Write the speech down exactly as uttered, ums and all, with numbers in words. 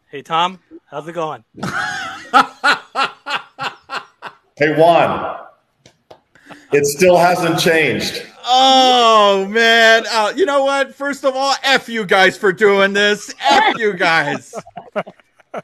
Hey, Tom. How's it going? Hey, Juan. It still hasn't changed. Oh, man. Uh, you know what? First of all, F you guys for doing this. F you guys.